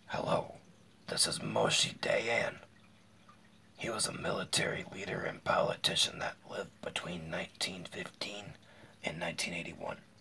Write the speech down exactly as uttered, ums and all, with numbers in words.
Hello, this is Moshe Dayan. He was a military leader and politician that lived between nineteen fifteen and nineteen eighty-one.